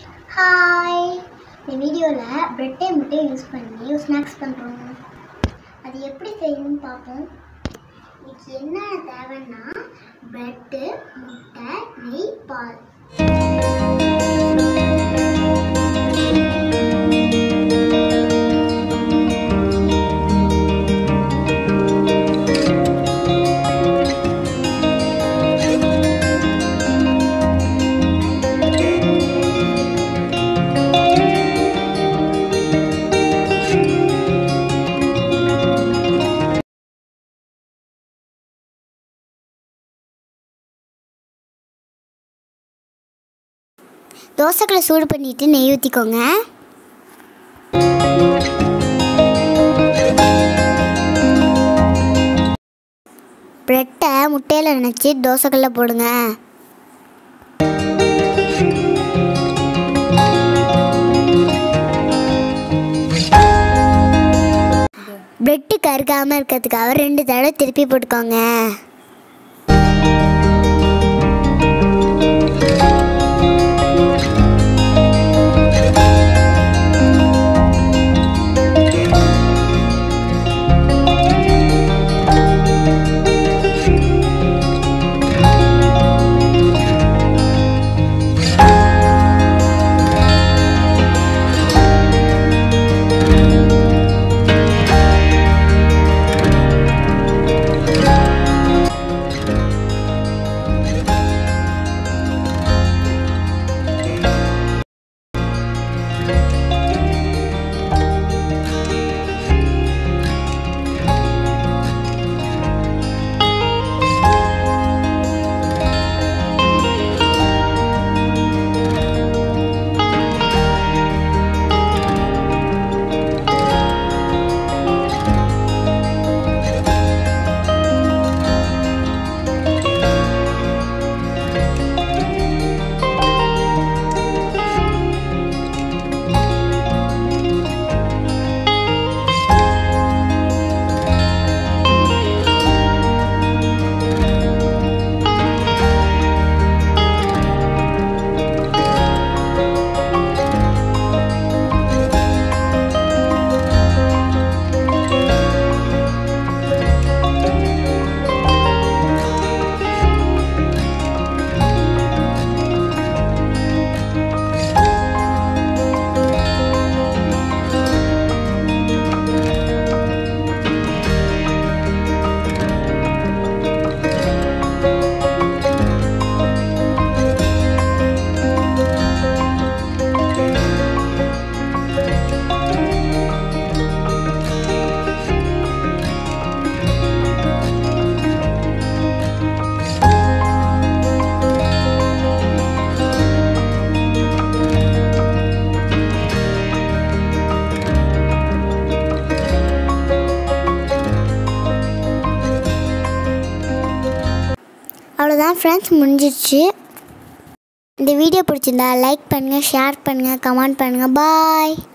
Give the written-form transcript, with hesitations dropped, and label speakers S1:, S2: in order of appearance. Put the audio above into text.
S1: Hi, இந்த வீடியோவில் பிரெட்டை முட்டையை யூஸ் பண்ணி ஒரு ஸ்நாக்ஸ் பண்ணுறோம். அது எப்படி செய்யணும்னு பார்ப்போம். இதுக்கு என்னென்ன தேவைன்னா பிரெட்டு, முட்டை, நெய், பால். தோசைக்கல்லை சூடு பண்ணிவிட்டு நெய் ஊற்றிக்கோங்க. பிரெட்டை முட்டையில் நினச்சி தோசைக்கல்ல போடுங்க. பிரெட்டு கருகாமல் இருக்கிறதுக்காக 2 தடவை திருப்பி போட்டுக்கோங்க. அவ்வளோதான் ஃப்ரெண்ட்ஸ், முடிஞ்சிடுச்சு. இந்த வீடியோ பிடிச்சிருந்தா லைக் பண்ணுங்கள், ஷேர் பண்ணுங்கள், கமெண்ட் பண்ணுங்கள். பாய்.